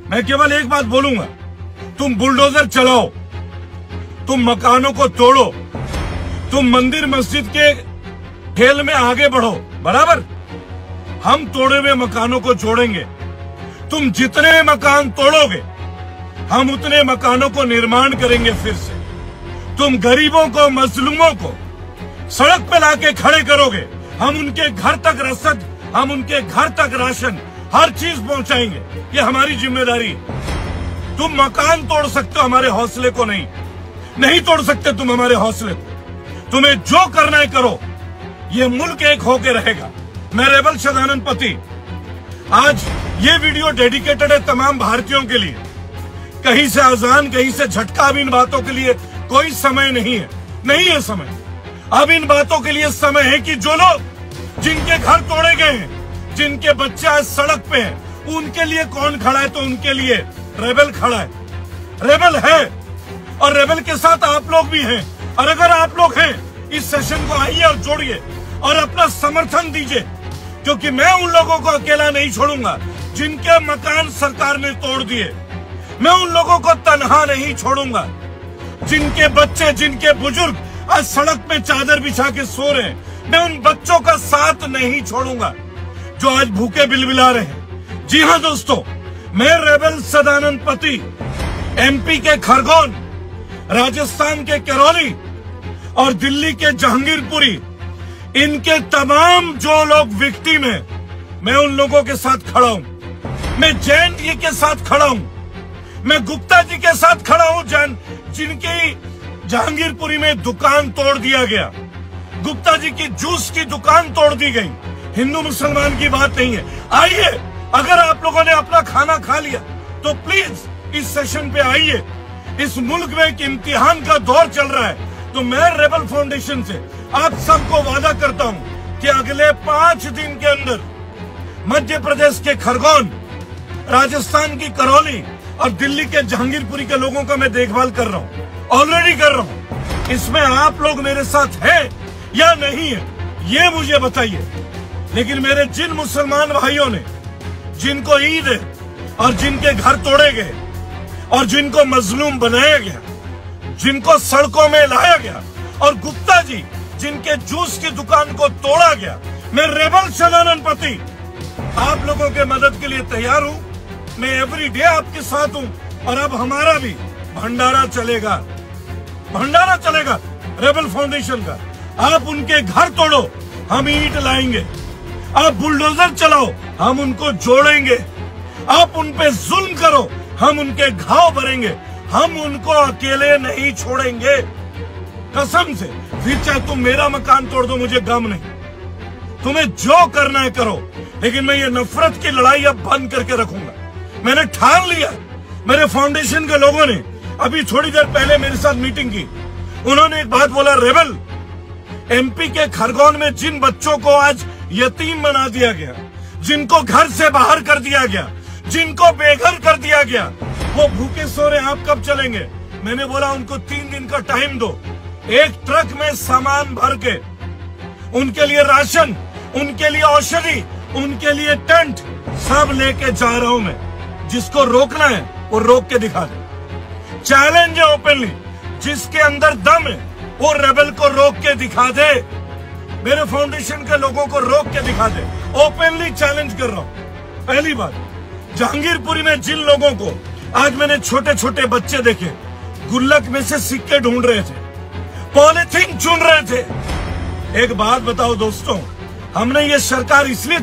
मैं केवल एक बात बोलूंगा, तुम बुलडोजर चलाओ, तुम मकानों को तोड़ो, तुम मंदिर मस्जिद के खेल में आगे बढ़ो, बराबर। हम तोड़े हुए मकानों को जोड़ेंगे। तुम जितने मकान तोड़ोगे हम उतने मकानों को निर्माण करेंगे फिर से। तुम गरीबों को, मजलूमों को सड़क पे लाके खड़े करोगे, हम उनके घर तक रसद, हम उनके घर तक राशन, हर चीज पहुंचाएंगे। ये हमारी जिम्मेदारी। तुम मकान तोड़ सकते हो, हमारे हौसले को नहीं तोड़ सकते तुम हमारे हौसले को। तुम्हें जो करना है करो, ये मुल्क एक होके रहेगा। मैं रेबल सदानंद पति, आज ये वीडियो डेडिकेटेड है तमाम भारतीयों के लिए। कहीं से अजान, कहीं से झटका, अब इन बातों के लिए कोई समय नहीं है समय। अब इन बातों के लिए समय है कि जो लोग, जिनके घर तोड़े गए हैं, जिनके बच्चे आज सड़क पे हैं, उनके लिए कौन खड़ा है? तो उनके लिए रेबल खड़ा है, रेबल है, और रेबल के साथ आप लोग भी हैं। और अगर आप लोग हैं, इस सेशन को आइए और जोड़िए और अपना समर्थन दीजिए, क्योंकि मैं उन लोगों को अकेला नहीं छोड़ूंगा जिनके मकान सरकार ने तोड़ दिए। मैं उन लोगों को तन्हा नहीं छोड़ूंगा जिनके बच्चे, जिनके बुजुर्ग आज सड़क में चादर बिछा के सो रहे हैं। मैं उन बच्चों का साथ नहीं छोड़ूंगा जो आज भूखे बिलबिला रहे हैं। जी हाँ दोस्तों, मैं रेबल सदानंद पति, एमपी के खरगोन, राजस्थान के करौली और दिल्ली के जहांगीरपुरी, इनके तमाम जो लोग विक्टिम हैं, मैं उन लोगों के साथ खड़ा हूं। मैं जैन जी के साथ खड़ा हूं, मैं गुप्ता जी के साथ खड़ा हूं, जिनकी जहांगीरपुरी में दुकान तोड़ दिया गया। गुप्ता जी की जूस की दुकान तोड़ दी गई। हिंदू मुसलमान की बात नहीं है। आइए, अगर आप लोगों ने अपना खाना खा लिया तो प्लीज इस सेशन पे आइए। इस मुल्क में एक इम्तिहान का दौर चल रहा है। तो मैं रेबल फाउंडेशन से आप सबको वादा करता हूं कि अगले 5 दिन के अंदर मध्य प्रदेश के खरगोन, राजस्थान की करौली और दिल्ली के जहांगीरपुरी के लोगों का मैं देखभाल कर रहा हूं, ऑलरेडी कर रहा हूं। इसमें आप लोग मेरे साथ हैं या नहीं है, ये मुझे बताइए। लेकिन मेरे जिन मुसलमान भाइयों ने, जिनको ईद है और जिनके घर तोड़े गए और जिनको मजलूम बनाया गया, जिनको सड़कों में लाया गया, और गुप्ता जी जिनके जूस की दुकान को तोड़ा गया, मैं रेबल सदानंद पति आप लोगों के मदद के लिए तैयार हूं। मैं एवरी डे आपके साथ हूं। और अब हमारा भी भंडारा चलेगा, भंडारा चलेगा रेबल फाउंडेशन का। आप उनके घर तोड़ो, हम ईंट लाएंगे। आप बुलडोजर चलाओ, हम उनको जोड़ेंगे। आप उन पे जुल्म करो, हम उनके घाव भरेंगे। हम उनको अकेले नहीं छोड़ेंगे, कसम से। फिर चाहे तुम मेरा मकान तोड़ दो, मुझे गम नहीं। तुम्हें जो करना है करो, लेकिन मैं ये नफरत की लड़ाई अब बंद करके रखूंगा। मैंने ठान लिया। मेरे फाउंडेशन के लोगों ने अभी थोड़ी देर पहले मेरे साथ मीटिंग की। उन्होंने एक बात बोला, रेबल, एमपी के खरगोन में जिन बच्चों को आज यतीम बना दिया गया, जिनको घर से बाहर कर दिया गया, जिनको बेघर कर दिया गया, वो भूखे सो रहे, आप कब चलेंगे? मैंने बोला उनको 3 दिन का टाइम दो। एक ट्रक में सामान भर के उनके लिए राशन, उनके लिए औषधि, उनके लिए टेंट सब लेके जा रहा हूं मैं। जिसको रोकना है वो रोक के दिखा दे। चैलेंज है ओपनली, जिसके अंदर दम है वो रेबल को रोक के दिखा दे। मेरे फाउंडेशन के लोगों को रोक के दिखा दे। ओपनली चैलेंज कर रहा हूं। पहली बात, जहांगीरपुरी में जिन लोगों को आज मैंने छोटे छोटे बच्चे देखे, गुल्लक में से सिक्के ढूंढ रहे थे, पॉलिथीन चुन रहे थे। एक बात बताओ दोस्तों, हमने ये सरकार इसलिए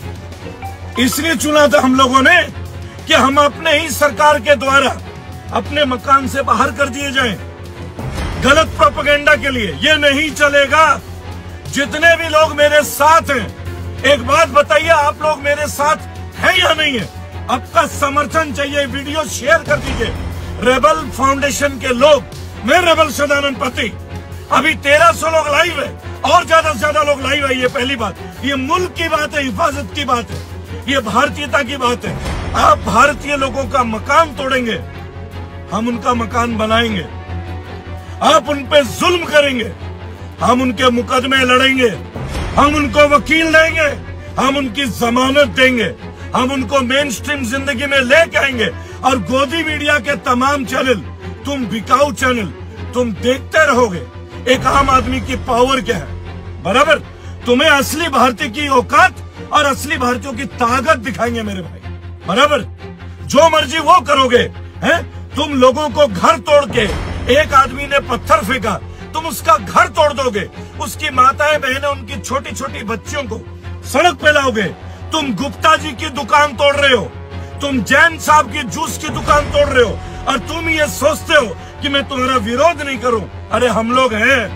चुना था हम लोगों ने कि हम अपने ही सरकार के द्वारा अपने मकान से बाहर कर दिए जाएं, गलत प्रोपेगेंडा के लिए। ये नहीं चलेगा। जितने भी लोग मेरे साथ हैं, एक बात बताइए, आप लोग मेरे साथ हैं या नहीं है? आपका समर्थन चाहिए। वीडियो शेयर कर दीजिए। रेबल फाउंडेशन के लोग, मैं रेबल सदानंद पति, अभी 1300 लोग लाइव है और ज्यादा से ज्यादा लोग लाइव है। ये पहली बात, ये मुल्क की बात है, हिफाजत की बात है, ये भारतीयता की बात है। आप भारतीय लोगों का मकान तोड़ेंगे, हम उनका मकान बनाएंगे। आप उन पे जुल्म करेंगे, हम उनके मुकदमे लड़ेंगे, हम उनको वकील देंगे, हम उनकी जमानत देंगे, हम उनको मेन स्ट्रीम जिंदगी में लेके आएंगे। और गोदी मीडिया के तमाम चैनल, तुम बिकाऊ चैनल, तुम देखते रहोगे एक आम आदमी की पावर क्या है। बराबर, तुम्हें असली भारतीय की औकात और असली भारतीयों की ताकत दिखाएंगे मेरे भाई। बराबर, जो मर्जी वो करोगे। हैं? तुम लोगों को घर तोड़ के, एक आदमी ने पत्थर फेंका, तुम उसका घर तोड़ दोगे, उसकी माताएं बहनें, उनकी छोटी छोटी बच्चियों को सड़क पे लाओगे। तुम गुप्ता जी की दुकान तोड़ रहे हो, तुम जैन साहब की जूस की दुकान तोड़ रहे हो, और तुम ये सोचते हो कि मैं तुम्हारा विरोध नहीं करूं। अरे हम लोग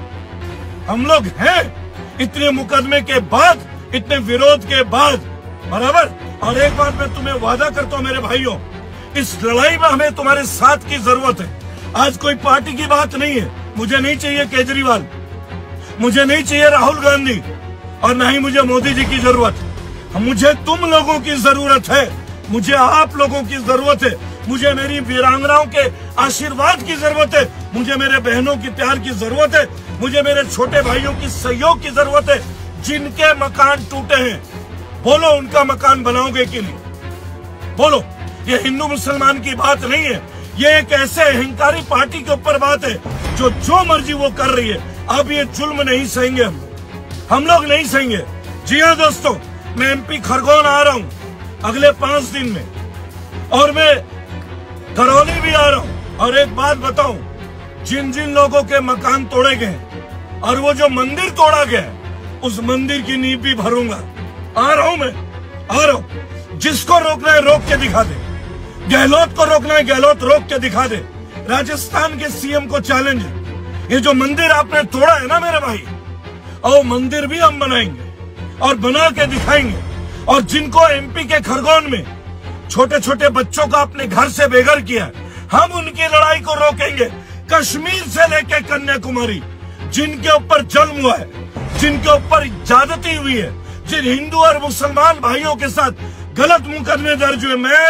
हैं इतने मुकदमे के बाद, इतने विरोध के बाद। बराबर, और एक बात मैं तुम्हें वादा करता हूं मेरे भाइयों, इस लड़ाई में हमें तुम्हारे साथ की जरूरत है। आज कोई पार्टी की बात नहीं है, मुझे नहीं चाहिए केजरीवाल, मुझे नहीं चाहिए राहुल गांधी, और न ही मुझे मोदी जी की जरूरत है। मुझे तुम लोगों की जरूरत है, मुझे आप लोगों की जरूरत है, मुझे मेरी वीरांगनाओं के आशीर्वाद की जरूरत है, मुझे मेरे बहनों की प्यार की जरूरत है, मुझे मेरे छोटे भाइयों की सहयोग की जरूरत है। जिनके मकान टूटे हैं, बोलो उनका मकान बनाओगे कि नहीं? बोलो। ये हिंदू मुसलमान की बात नहीं है, ये एक ऐसे अहंकारी पार्टी के ऊपर बात है जो मर्जी वो कर रही है। अब ये जुल्म नहीं सहेंगे हम लोग नहीं सहेंगे। जी हाँ दोस्तों, मैं एमपी खरगोन आ रहा हूँ अगले 5 दिन में, और मैं करौली भी आ रहा हूँ। और एक बात बताऊं, जिन जिन लोगों के मकान तोड़े गए और वो जो मंदिर तोड़ा गया, उस मंदिर की नींव भी भरूंगा। आ रहा हूं मैं, आ रहा हूं। जिसको रोकना है रोक के दिखा दे, गहलोत को रोकना है गहलोत रोक के दिखा दे। राजस्थान के सीएम को चैलेंज है, ये जो मंदिर आपने तोड़ा है ना मेरे भाई, और मंदिर भी हम बनाएंगे और बना के दिखाएंगे। और जिनको एमपी के खरगोन में छोटे छोटे बच्चों का अपने घर से बेघर किया, हम उनकी लड़ाई को रोकेंगे। कश्मीर से लेकर कन्याकुमारी, जिनके ऊपर जुल्म हुआ है, जिनके ऊपर ज्यादती हुई है, जिन हिंदू और मुसलमान भाइयों के साथ गलत मुकदमे दर्ज हुए, मैं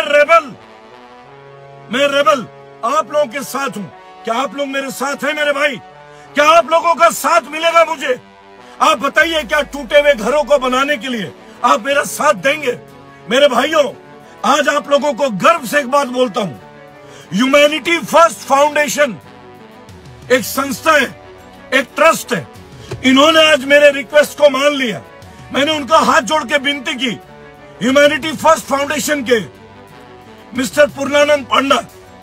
रेबल आप लोगों के साथ हूं। क्या आप लोग मेरे साथ हैं मेरे भाई? क्या आप लोगों का साथ मिलेगा मुझे? आप बताइए, क्या टूटे हुए घरों को बनाने के लिए आप मेरा साथ देंगे? मेरे भाइयों, आज आप लोगों को गर्व से एक बात बोलता हूं, ह्यूमैनिटी फर्स्ट फाउंडेशन एक संस्था है, एक ट्रस्ट है। इन्होंने आज मेरे रिक्वेस्ट को मान लिया। मैंने उनका हाथ जोड़ के विनती की, ह्यूमैनिटी फर्स्ट फाउंडेशन के मिस्टर पूर्णानंद पांडा,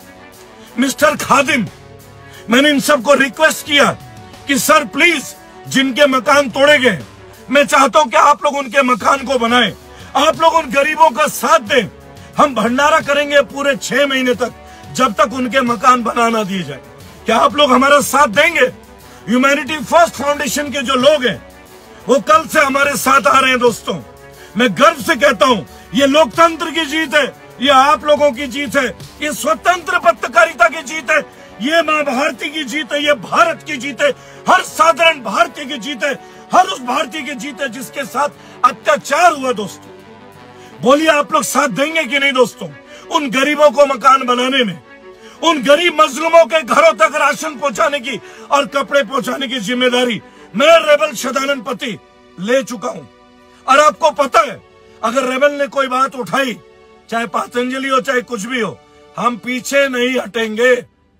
मिस्टर खादिम, मैंने इन सबको रिक्वेस्ट किया कि सर प्लीज, जिनके मकान तोड़े गए, मैं चाहता हूं कि आप लोग उनके मकान को बनाएं, आप लोग उन गरीबों का साथ दें। हम भंडारा करेंगे पूरे 6 महीने तक, जब तक उनके मकान बना ना दिए जाए। क्या आप लोग हमारा साथ देंगे? ह्यूमैनिटी फर्स्ट फाउंडेशन के जो लोग हैं, वो कल से हमारे साथ आ रहे हैं। दोस्तों, मैं गर्व से कहता हूं, ये लोकतंत्र की जीत है, ये आप लोगों की जीत है, ये स्वतंत्र पत्रकारिता की जीत है, ये मां भारती की जीत है, ये भारत की जीत है, हर साधारण भारतीय की जीत है, हर उस भारतीय की जीत है जिसके साथ अत्याचार हुआ। दोस्तों, बोलिए आप लोग साथ देंगे कि नहीं? दोस्तों, उन गरीबों को मकान बनाने में, उन गरीब मजलूमों के घरों तक राशन पहुंचाने की और कपड़े पहुंचाने की जिम्मेदारी मैं रेबल सदानंद पति ले चुका हूं। और आपको पता है, अगर रेबल ने कोई बात उठाई, चाहे पतंजलि हो चाहे कुछ भी हो, हम पीछे नहीं हटेंगे,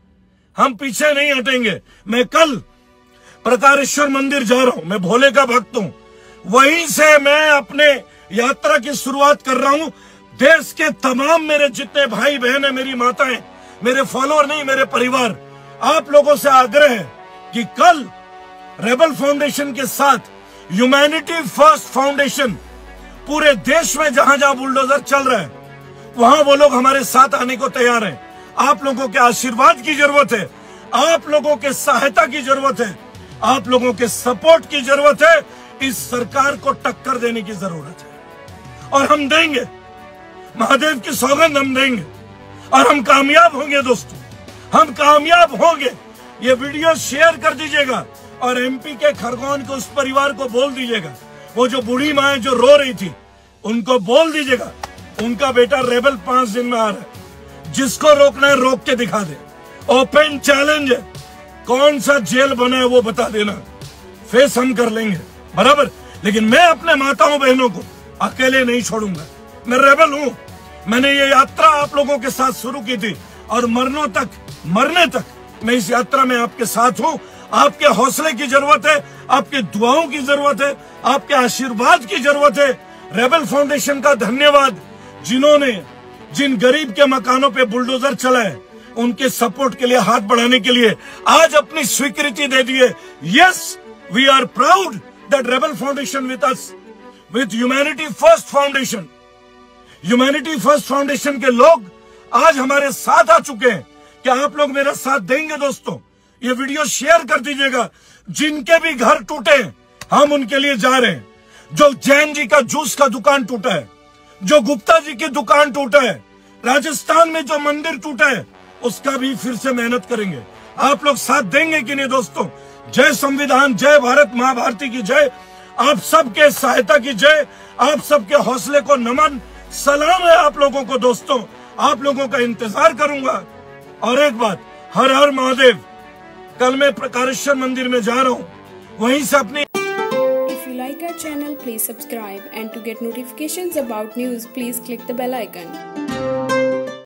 हम पीछे नहीं हटेंगे। मैं कल प्रकारेश्वर मंदिर जा रहा हूं, मैं भोले का भक्त हूं, वहीं से मैं अपने यात्रा की शुरुआत कर रहा हूं। देश के तमाम मेरे जितने भाई बहन है, मेरी माताएं, मेरे फॉलोअर नहीं, मेरे परिवार, आप लोगों से आग्रह है कि कल रेबल फाउंडेशन के साथ ह्यूमैनिटी फर्स्ट फाउंडेशन पूरे देश में जहां जहां बुलडोजर चल रहा है, वहां वो लोग हमारे साथ आने को तैयार हैं। आप लोगों के आशीर्वाद की जरूरत है, आप लोगों के सहायता की जरूरत है, आप लोगों के सपोर्ट की जरूरत है। इस सरकार को टक्कर देने की जरूरत है, और हम देंगे, महादेव की सौगंध हम देंगे, और हम कामयाब होंगे। दोस्तों, हम कामयाब होंगे। ये वीडियो शेयर कर दीजिएगा, और एमपी के खरगोन के उस परिवार को बोल दीजिएगा, वो जो बूढ़ी माँ जो रो रही थी, उनको बोल दीजिएगा, उनका बेटा रेबल 5 दिन में आ रहा है। जिसको रोकना है रोक के दिखा दे। ओपन चैलेंज है, कौन सा जेल बना है वो बता देना, फेस हम कर लेंगे, बराबर। लेकिन मैं अपने माताओं बहनों को अकेले नहीं छोड़ूंगा। मैं रेबल हूं, मैंने ये यात्रा आप लोगों के साथ शुरू की थी और मरने तक मैं इस यात्रा में आपके साथ हूं। आपके हौसले की जरूरत है, आपकी दुआओं की जरूरत है, आपके आशीर्वाद की जरूरत है। रेबल फाउंडेशन का धन्यवाद, जिन्होंने जिन गरीब के मकानों पे बुलडोजर चलाए, उनके सपोर्ट के लिए, हाथ बढ़ाने के लिए आज अपनी स्वीकृति दे दी है। Yes, we are proud that rebel foundation with us, with humanity first foundation. Humanity first foundation के लोग आज हमारे साथ आ चुके हैं। क्या आप लोग मेरा साथ देंगे दोस्तों? ये वीडियो शेयर कर दीजिएगा। जिनके भी घर टूटे हम उनके लिए जा रहे हैं। जो जैन जी का जूस का दुकान टूटा है, जो गुप्ता जी की दुकान टूटा है, राजस्थान में जो मंदिर टूटा है, उसका भी फिर से मेहनत करेंगे। आप लोग साथ देंगे कि नहीं दोस्तों? जय संविधान, जय भारत माँ भारती की जय। आप सबके सहायता की जय, आप सबके हौसले को नमन, सलाम है आप लोगों को दोस्तों। आप लोगों का इंतजार करूंगा। और एक बात, हर हर महादेव। कल मैं प्रकारेश्वर मंदिर में जा रहा हूँ, वहीं से अपनी If you like our channel, please subscribe, and to get notifications about news, please click the bell icon.